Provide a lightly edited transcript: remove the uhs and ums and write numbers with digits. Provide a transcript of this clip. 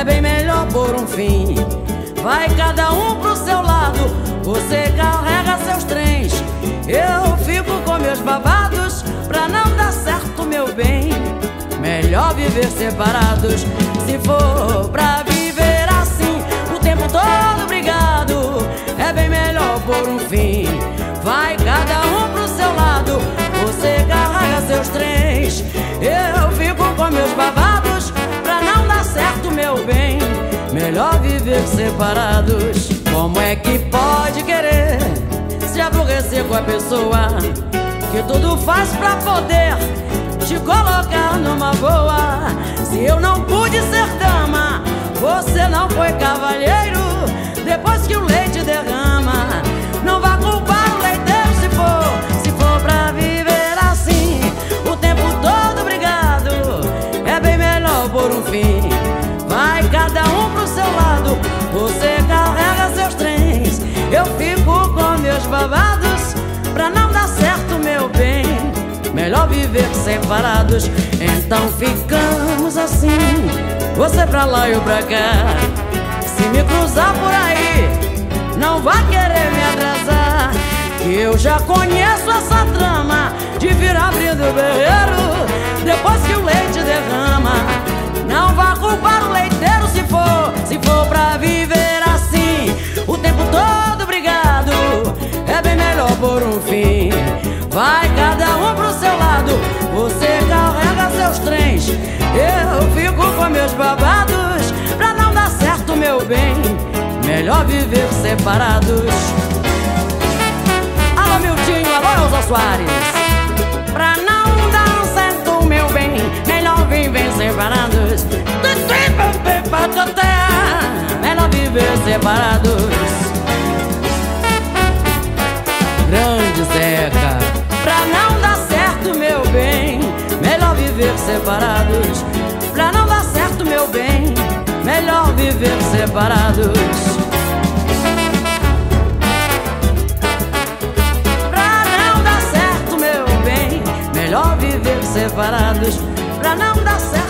é bem melhor por um fim. Vai cada um pro seu lado, você carrega seus trens, eu fico com meus babados. Pra não dar certo, meu bem, melhor viver separados. Se for pra viver assim o tempo todo brigado, é bem melhor por um fim. Vai cada um pro seu lado, você carrega seus trens, eu fico com meus babados. Pra não dar certo, meu bem, melhor viver separados. Como é que pode querer se aborrecer com a pessoa que tudo faz pra poder te colocar numa boa? Se eu não pude ser dama, você não foi cavalheiro. Depois que o leite derrama, não vá culpar o leiteiro. Se for pra viver assim o tempo todo brigado, é bem melhor por um fim. Vai cada um pro seu lado, você carrega seus trens, eu fico com meus babados. Pra não dar certo, meu bem, melhor viver separados. Então ficamos assim, você pra lá e eu pra cá. Se me cruzar por aí, não vai querer me atrasar, que eu já conheço essa trama de vir abrindo o berreiro depois que o leite derrama. Não vá culpar o leiteiro. Se for pra viver assim o tempo todo brigado, é bem melhor por um fim. Vai cada um pro seu lado, você carrega seus trens, eu fico com meus babados. Pra não dar certo, meu bem, melhor viver separados. Alô, Miltinho, alô, Elza Soares. Pra não dar certo, meu bem, melhor viver separados. Melhor viver separados. Grande Zeca. Pra não dar certo, meu bem, melhor viver separados. Pra não dar certo, meu bem, melhor viver separados. Pra não dar certo, meu bem, melhor viver separados. Pra não dar certo.